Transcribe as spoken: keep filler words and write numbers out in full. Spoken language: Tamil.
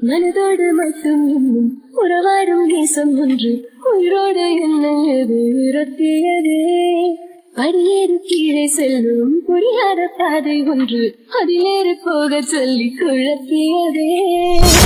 மனதோடு மட்டும் இன்னும் உறவாடும் நேசம் ஒன்று உயிரோடு என்னை உரத்தியதே. படியேறு கீழே செல்லும் புரியாத பாதை ஒன்று அதிலேறு போக சொல்லி குழப்பியதே.